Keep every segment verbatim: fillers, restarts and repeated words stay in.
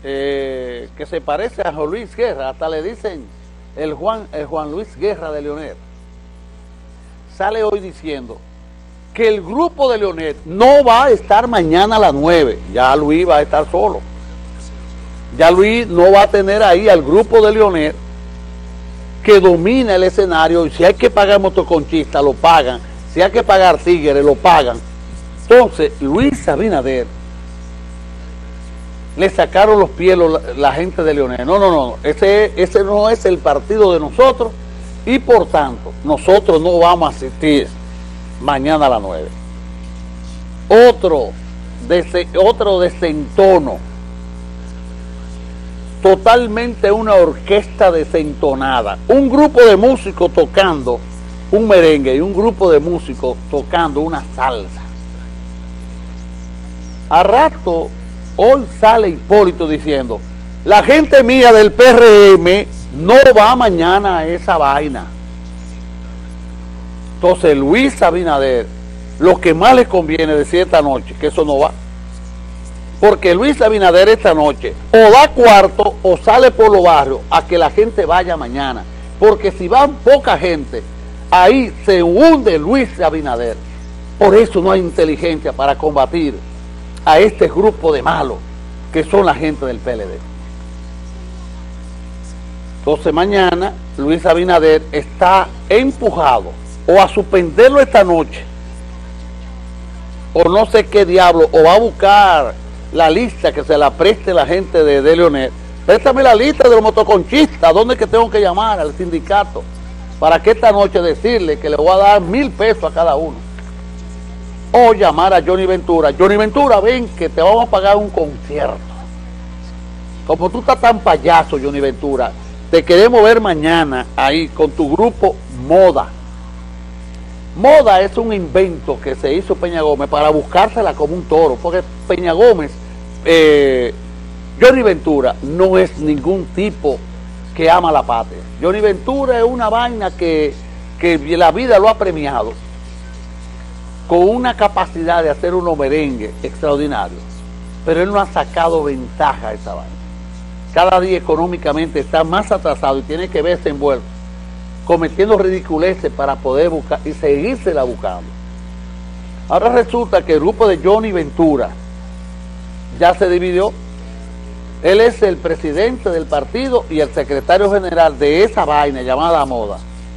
eh, que se parece a Juan Luis Guerra, hasta le dicen el Juan, el Juan Luis Guerra de Leonel, sale hoy diciendo que el grupo de Leonel no va a estar mañana a las nueve, ya Luis va a estar solo, ya Luis no va a tener ahí al grupo de Leonel que domina el escenario, y si hay que pagar motoconchistas lo pagan, si hay que pagar tigres lo pagan. Entonces Luis Abinader le sacaron los pies la, la gente de Leonel. No, no, no, ese, ese no es el partido de nosotros, y por tanto nosotros no vamos a asistir mañana a las nueve. Otro, dese, otro desentono, totalmente una orquesta desentonada, un grupo de músicos tocando un merengue y un grupo de músicos tocando una salsa. A rato hoy sale Hipólito diciendo, la gente mía del P R M no va mañana a esa vaina. Entonces Luis Abinader, lo que más le conviene decir esta noche, que eso no va. Porque Luis Abinader esta noche o da cuarto o sale por los barrios a que la gente vaya mañana. Porque si van poca gente, ahí se hunde Luis Abinader. Por eso no hay inteligencia para combatir a este grupo de malos que son la gente del P L D. Entonces mañana Luis Abinader está empujado o a suspenderlo esta noche o no sé qué diablo, o va a buscar la lista que se la preste la gente de, de Leonel. Préstame la lista de los motoconchistas, ¿dónde es que tengo que llamar al sindicato? Para que esta noche decirle que le voy a dar mil pesos a cada uno. O llamar a Johnny Ventura. Johnny Ventura, ven que te vamos a pagar un concierto. Como tú estás tan payaso, Johnny Ventura, te queremos ver mañana ahí con tu grupo Moda. Moda es un invento que se hizo Peña Gómez para buscársela como un toro, porque Peña Gómez, eh, Johnny Ventura no es ningún tipo que ama la patria. Johnny Ventura es una vaina que, que la vida lo ha premiado con una capacidad de hacer unos merengues extraordinarios, pero él no ha sacado ventaja a esa vaina. Cada día económicamente está más atrasado y tiene que verse envuelto cometiendo ridiculeces para poder buscar y seguírsela buscando. Ahora resulta que el grupo de Johnny Ventura ya se dividió. Él es el presidente del partido y el secretario general de esa vaina llamada Moda.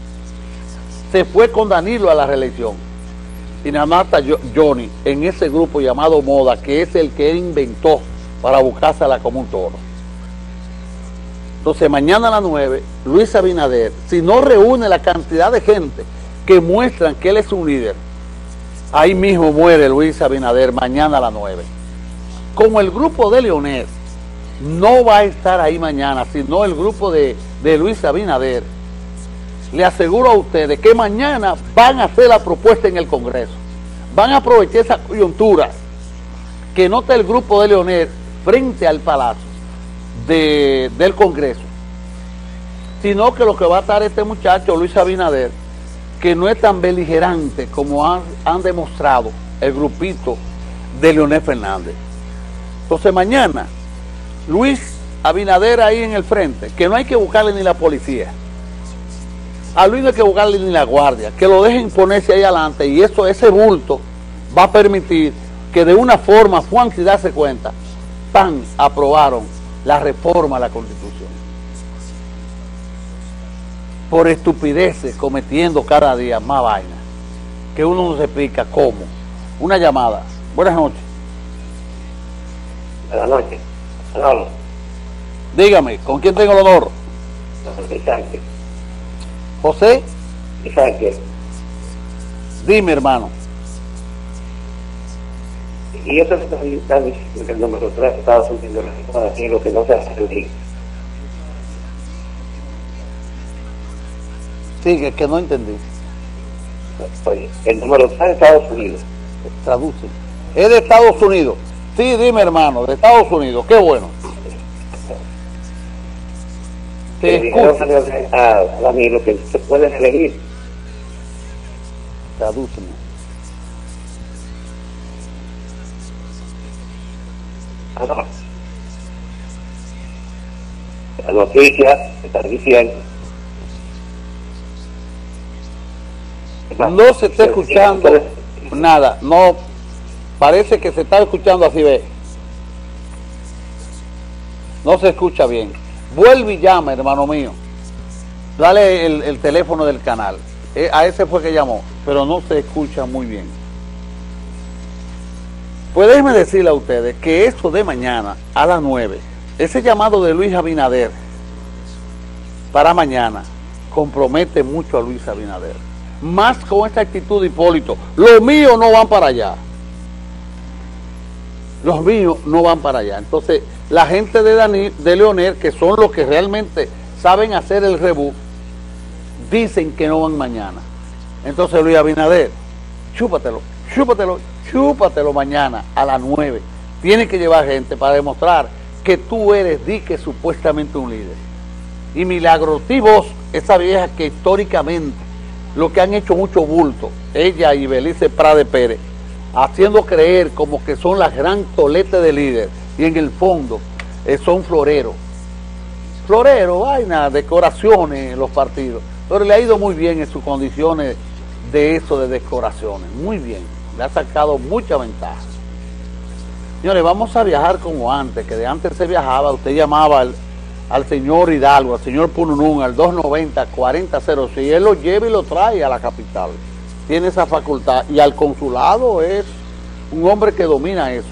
Se fue con Danilo a la reelección y nada más está Johnny en ese grupo llamado Moda, que es el que él inventó para buscársela como un toro. Entonces mañana a las nueve, Luis Abinader, si no reúne la cantidad de gente que muestran que él es un líder, ahí mismo muere Luis Abinader mañana a las nueve. Como el grupo de Leonel no va a estar ahí mañana, sino el grupo de, de Luis Abinader, le aseguro a ustedes que mañana van a hacer la propuesta en el Congreso. Van a aprovechar esa coyuntura que no está el grupo de Leonel frente al Palacio de, del Congreso, sino que lo que va a estar este muchacho Luis Abinader, que no es tan beligerante como han, han demostrado el grupito de Leonel Fernández. Entonces mañana Luis Abinader ahí en el frente, que no hay que buscarle ni la policía, a Luis no hay que buscarle ni la guardia, que lo dejen ponerse ahí adelante, y eso, ese bulto va a permitir que de una forma, Juan, si darse cuenta, pan, aprobaron la reforma a la Constitución. Por estupideces cometiendo cada día más vaina, que uno no se explica cómo. Una llamada. Buenas noches. Buenas noches. Hola. Dígame, ¿con quién tengo el honor? Isaac. José. Isaac. Dime, hermano. Y eso está diciendo que el número tres Estados Unidos aquí lo que no se hace. Sí, que, que no entendí. Oye, el número tres de Estados Unidos. Traduce. Es de Estados Unidos. Sí, dime, hermano, de Estados Unidos. Qué bueno. Te escucho. A Danilo que se pueden elegir. Tradúceme. Ah, no. la noticia están diciendo. No se está escuchando nada, no, parece que se está escuchando así, ve. No se escucha bien. Vuelve y llama, hermano mío. Dale el, el teléfono del canal. Eh, a ese fue que llamó, pero no se escucha muy bien. Pues déjenme decirle a ustedes que eso de mañana a las nueve, ese llamado de Luis Abinader para mañana compromete mucho a Luis Abinader. Más con esta actitud de Hipólito. Los míos no van para allá. Los míos no van para allá. Entonces, la gente de, Dani, de Leonel, que son los que realmente saben hacer el rebú, dicen que no van mañana. Entonces, Luis Abinader, chúpatelo, chúpatelo, chúpatelo mañana a las nueve. Tienes que llevar gente para demostrar que tú eres, di que supuestamente un líder. Y Milagros Tibos, esa vieja que históricamente lo que han hecho mucho bulto, ella y Belice Prade Pérez, haciendo creer como que son las gran tolete de líder, y en el fondo eh, son floreros. Floreros, vaina, decoraciones en los partidos. Pero le ha ido muy bien en sus condiciones de eso, de decoraciones. Muy bien, le ha sacado mucha ventaja. Señores, vamos a viajar como antes, que de antes se viajaba, usted llamaba al, al señor Hidalgo, al señor Pununún, al dos noventa, cuarenta cero seis, él lo lleva y lo trae a la capital. Tiene esa facultad, y al consulado es un hombre que domina eso.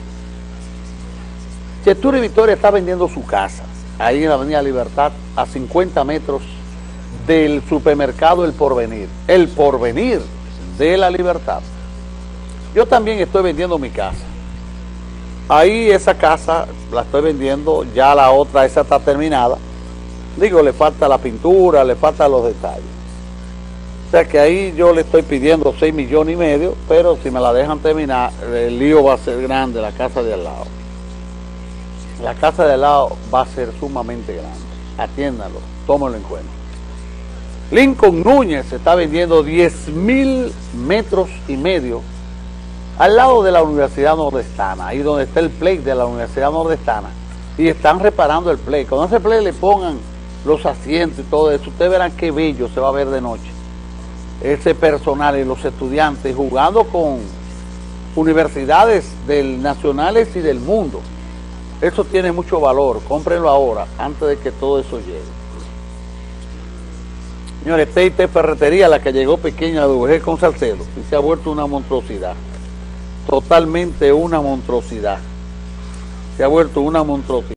Chetury Victoria está vendiendo su casa, ahí en la Avenida Libertad, a cincuenta metros del supermercado El Porvenir. El Porvenir de la Libertad. Yo también estoy vendiendo mi casa. Ahí esa casa la estoy vendiendo, ya la otra, esa está terminada. Digo, le falta la pintura, le faltan los detalles. O sea que ahí yo le estoy pidiendo seis millones y medio, pero si me la dejan terminar, el lío va a ser grande, la casa de al lado. La casa de al lado va a ser sumamente grande. Atiéndanlo, tómenlo en cuenta. Lincoln Núñez se está vendiendo diez mil metros y medio al lado de la Universidad Nordestana, ahí donde está el play de la Universidad Nordestana, y están reparando el play. Cuando ese play le pongan los asientos y todo eso, ustedes verán qué bello se va a ver de noche. Ese personal y los estudiantes jugando con universidades del, nacionales y del mundo. Eso tiene mucho valor, cómprenlo ahora, antes de que todo eso llegue. Señores, T y T Ferretería, la que llegó pequeña de Ujé con Salcedo, y se ha vuelto una monstruosidad. Totalmente una monstruosidad. Se ha vuelto una monstruosidad.